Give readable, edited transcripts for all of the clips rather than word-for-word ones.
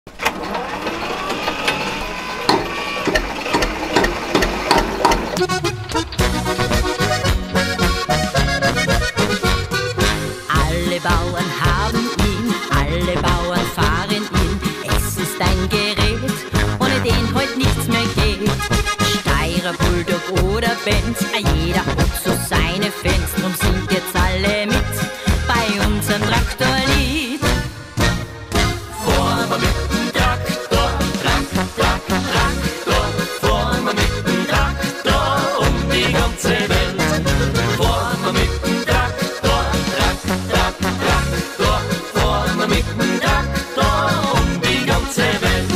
Alle Bauern haben ihn, alle Bauern fahren ihn. Es ist ein Gerät, ohne den heute nichts mehr geht. Steirer, Bulldog oder Benz, jeder hat so seine Fans. Drum singt jetzt alle mit bei unserem Traktorlied. Fahren wir mit dem Traktor, Traktor. Fahren wir mit dem Traktor um die ganze Welt. Fahren wir mit dem Traktor, Traktor. Fahren wir mit dem Traktor um die ganze Welt.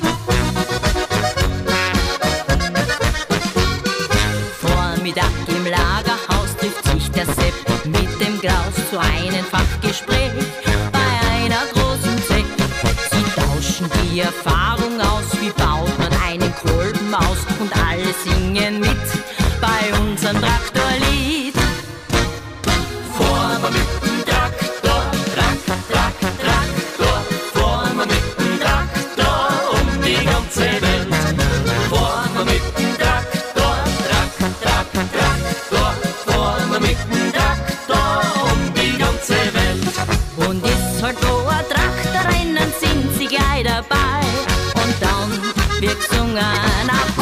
Vormittag im Lagerhaus trifft sich der Sepp mit dem Klaus zu einem Fachgespräch bei einer großen Zeche. Sie tauschen die Erfahrung aus, wie baut man einen Kolben aus, und alle singen mit bei unserem Traktorlied. Fahren wir mit dem Traktor, Traktor. Fahren wir mit dem Traktor um die ganze Welt. Fahren wir mit dem Traktor, Traktor. Fahren wir mit dem Traktor um die ganze Welt. Und ist halt wo ein Traktorrennen, sind sie gleich dabei. Und dann wird gesungen auf